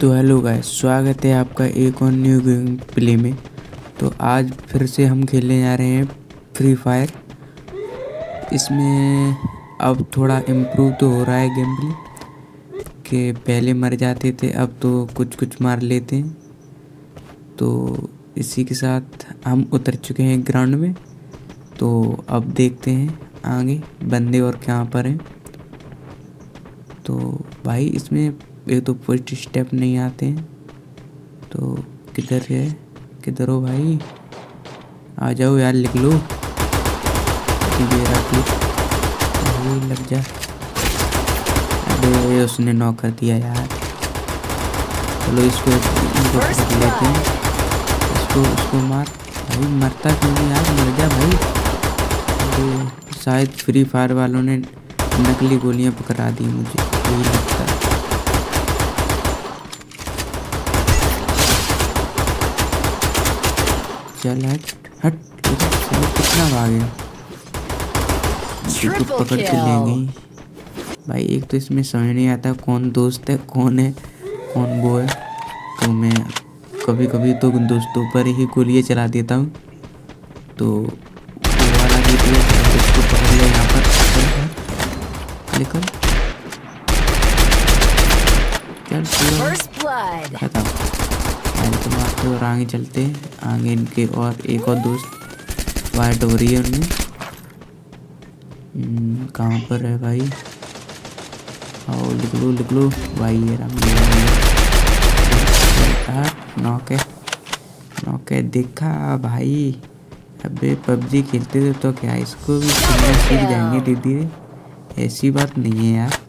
तो hello guys, स्वागत है आपका एक और न्यू गेम प्ले में। तो आज फिर से हम खेलने जा रहे हैं फ्री फायर। इसमें अब थोड़ा इम्प्रूव तो हो रहा है गेम प्ले के पहले मर जाते थे, अब तो कुछ कुछ मार लेते हैं। तो इसी के साथ हम उतर चुके हैं ग्राउंड में। तो अब देखते हैं आगे बंदे और कहाँ पर हैं। तो भाई इसमें एक तो फर्स्ट स्टेप नहीं आते हैं। तो किधर है, किधर हो भाई, आ जाओ यार, लिख लो भाई, लग जा। अबे उसने नॉक कर दिया यार। चलो इसको पकड़ लेते हैं, इसको मार भाई। मरता क्यों नहीं यार, मर जा भाई। तो शायद फ्री फायर वालों ने नकली गोलियां पकड़ा दी, मुझे यही लगता है। चल हट कितना भागे, तो पकड़ के ले गई भाई। एक तो इसमें समझ नहीं आता कौन दोस्त है, कौन है, कौन वो है। तो मैं कभी कभी तो दोस्तों पर ही गोलियां चला देता हूँ। तो वो वाला भी इसको पकड़ लिया यहाँ पर। निकल चल खत्म। तो मारते और आगे चलते हैं। आगे इनके और एक और दोस्त वाइट हो रही है उनमें। कहाँ पर है भाई, आओ लिख लो भाई। ये नॉक है देखा भाई। अबे पबजी खेलते थे तो क्या इसको भी सीख जाएंगे धीरे धीरे, ऐसी बात नहीं है यार।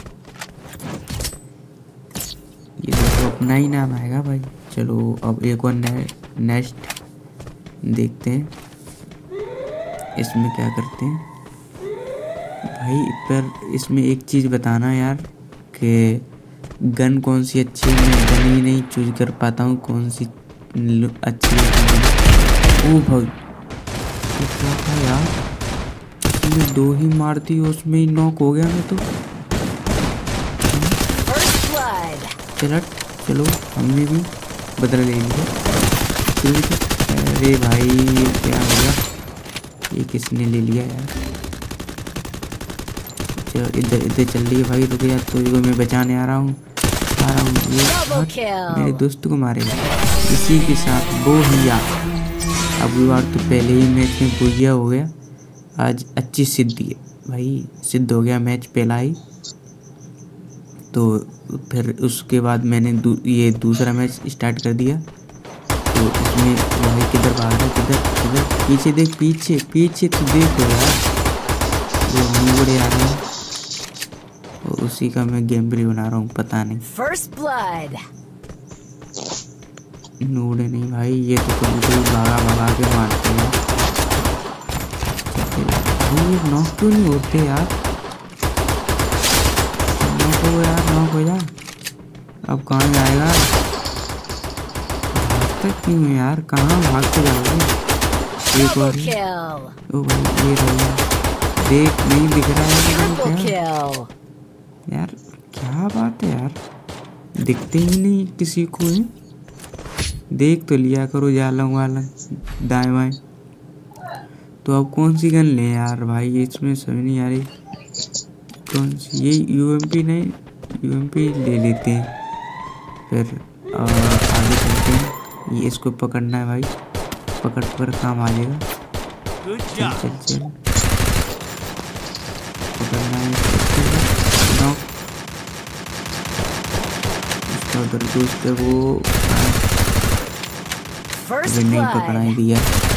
ये तो अपना ही नाम आएगा भाई। चलो अब एक और नेक्स्ट देखते हैं इसमें क्या करते हैं भाई। पर इसमें एक चीज़ बताना यार कि गन कौन सी अच्छी है। मैं गन ही नहीं चूज कर पाता हूँ कौन सी अच्छी है। ओ भाई तो क्या था यार, उसमें दो ही मार दी, उसमें ही नॉक हो गया मैं तो। चलो हमने भी बदला ले लिया। अरे भाई ये क्या हो गया, ये किसने ले लिया यार। चलो इधर चल रही है भाई, रुक जा। तो मैं बचाने आ रहा हूँ। ये मेरे दोस्त को मारेगा। इसी के साथ बोहिया। अब बार तो पहले ही मैच में बोहिया हो गया। आज अच्छी सिद्धि है भाई, सिद्ध हो गया मैच पहला ही। तो फिर उसके बाद मैंने ये दूसरा मैच स्टार्ट कर दिया। तो इसमें भाई किधर भाग रहा है, किधर पीछे देख, पीछे तो देखो यार, वो नूबड़े आ रहे हैं। और उसी का मैं गेम प्ले बना रहा हूँ, पता नहीं नूबड़े नहीं भाई, ये तो कभी भगा के मारते हैं। ये नॉक क्यों नहीं होते यार, नॉक हो जा। अब कहाँ जाएगा, भागता क्यों है यार, कहाँ भाग के जाओगे। एक और ओ भाई ये रहा, देख नहीं दिख रहा है क्या यार, क्या बात है यार, दिखते ही नहीं किसी को है। देख तो लिया करो जालंग वालंग दाएं बाएं। तो अब कौन सी गन ले यार भाई, इसमें समझ नहीं आ रही कौन सी। ये यूएमपी नहीं, यूएमपी ले लेते हैं फिर और आगे चलते हैं। ये इसको पकड़ना है भाई, पकड़ काम आ जाएगा। चल पकड़ना है नॉक। उसका उधर दोस्त है वो नहीं पकड़ा ही दिया,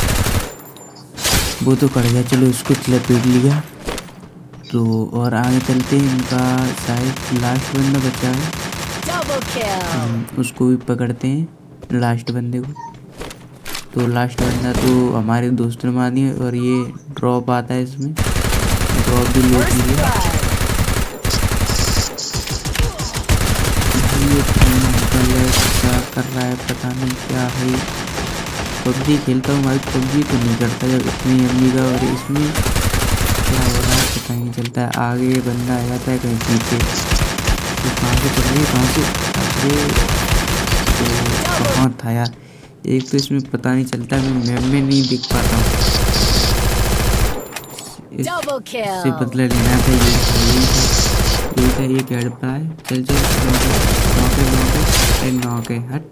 वो तो कर गया। चलो इसको लपेट लिया। तो और आगे चलते हैं, इनका शायद लास्ट बंदा बचा है, उसको भी पकड़ते हैं लास्ट बंदे को। तो लास्ट बंदा तो हमारे दोस्त ने मार दिया। और ये ड्रॉप आता है, इसमें ड्रॉप भी लूट लिया। क्या कर रहा है पता नहीं क्या है। पबजी खेलता हूँ भाई, पबजी तो नहीं करता जब इतनी अम्मी का। और इसमें क्या हो रहा है पता नहीं चलता है। आगे बंदा आ जाता है कहीं पीछे, तो कहाँ से चल रही है, कहाँ से। अरे कहाँ था यार? एक तो इसमें पता नहीं चलता, मैं मैप में नहीं दिख पाता हूँ। इससे बदला लेना था, यही था ये हेड पर आए। चल नॉक है हट।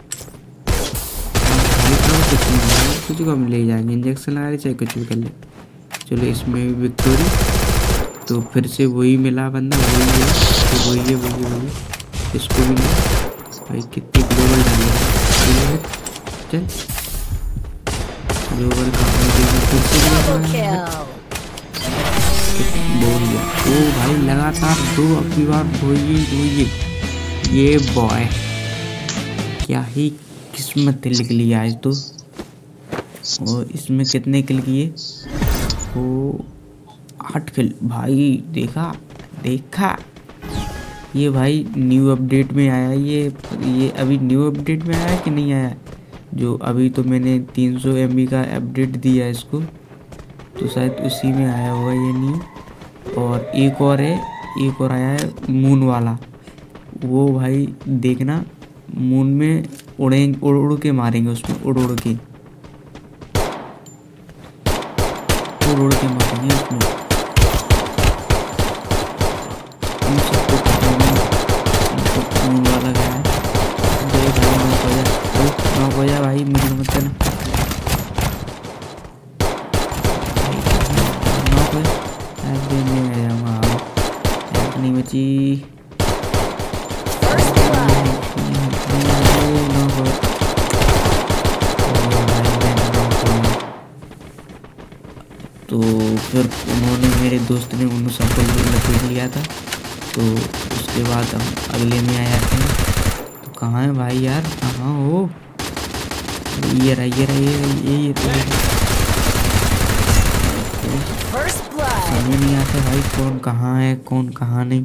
कुछ को हम ले जाएंगे, इंजेक्शन लगा रहे चाहे कुछ भी कर ले। चलो इसमें भी विक्टोरी। तो फिर से वही मिला बंदा, वही है तो वही इसको भी नहीं। भाई कितने ग्लोबल डाले चल ग्लोबल बोल गया। ओ भाई लगातार 2 अपनी बार धोइए। ये बॉय क्या ही किस्मत निकली आज तो। और इसमें कितने किल किए? वो 8 किल भाई। देखा ये भाई न्यू अपडेट में आया। ये अभी न्यू अपडेट में आया कि नहीं आया? जो अभी तो मैंने 300 MB का अपडेट दिया इसको, तो शायद उसी में आया होगा ये न्यू। और एक और आया है मून वाला। वो भाई देखना, मून में उड़ के मारेंगे, उसमें उड़ के मारेंगे उसमें। मून वाला गया है भाई, मुझे मत करना। नहीं बची। तो फिर उन्होंने, मेरे दोस्त ने उन सबको लपेट लिया था। तो उसके बाद हम अगले में आए जाते हैं। तो कहाँ है भाई यार, कहाँ हो? ये रहा समझ नहीं आता भाई कौन कहाँ है कौन कहाँ नहीं।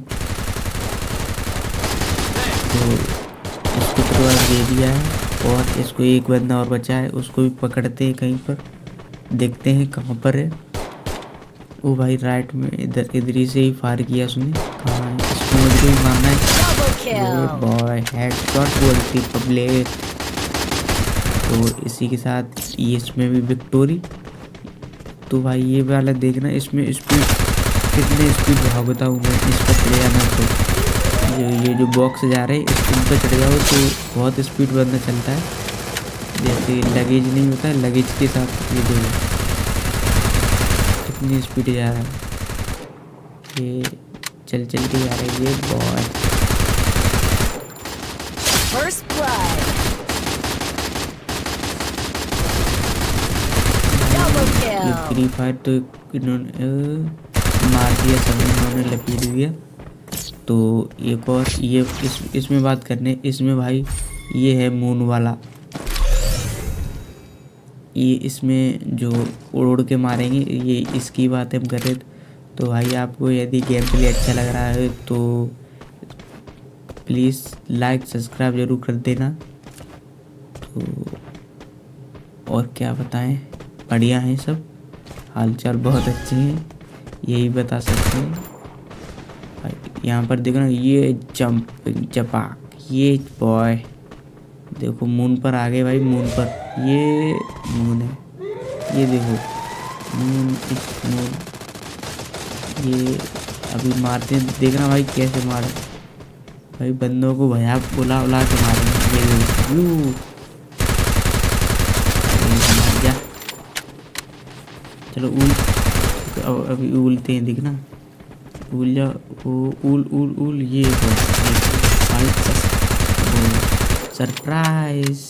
तो इसको तो दे दिया है और इसको एक बंदा और बचा है, उसको भी पकड़ते हैं कहीं पर, देखते हैं कहाँ पर है। ओ भाई राइट में इधर ही से ही फायर किया उसने। कहाँ है? इसको मुझे भी मारना है। बॉय हेडशॉट बोलती पब्लिक। तो इसी के साथ ये इसमें भी विक्टोरी। तो भाई ये वाला देखना, इसमें स्पीड कितने स्पीड भागता हूँ मैं। इस पर चढ़ जाना, तो ये जो बॉक्स जा रहे हैं इस पर चढ़ जाओ तो बहुत स्पीड बंदा चलता है। जैसे लगेज नहीं होता है, लगेज के साथ ये देखो कितनी स्पीड जा रहा है। ये चल के जा रहा है ये बॉय। ये फ्री फायर तो इन्होंने मार दिया, सब इन्होंने लपेट दिया। तो एक और ये इसमें बात करने, इसमें भाई ये है मून वाला। ये इसमें जो उड़ के मारेंगे, ये इसकी बात हम करें। तो भाई आपको यदि गेम प्ले अच्छा लग रहा है तो प्लीज़ लाइक सब्सक्राइब ज़रूर कर देना। तो और क्या बताएं, बढ़िया हैं सब, हालचाल बहुत अच्छे हैं, यही बता सकते हैं भाई। यहाँ पर देखो ना, ये चपाक ये बॉय देखो मून पर आ गए भाई। मून पर ये मून है, ये देखो मून ये अभी मारते हैं, देखना भाई कैसे मारे भाई। बंदों को भैया बुला के मारेंगे। ये चलो अभी उलते हैं, दिखना उल जा उल ये सरप्राइज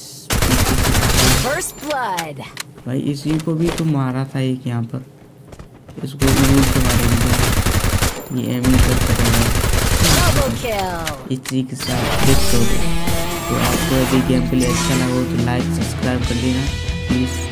भाई। इसी को भी तो मारा था एक यहाँ पर, इसको भी के मारेंगे। ये एम इसी के साथ तो आपको यदि गेम प्ले अच्छा लगा हो तो लाइक सब्सक्राइब कर देना प्लीज़।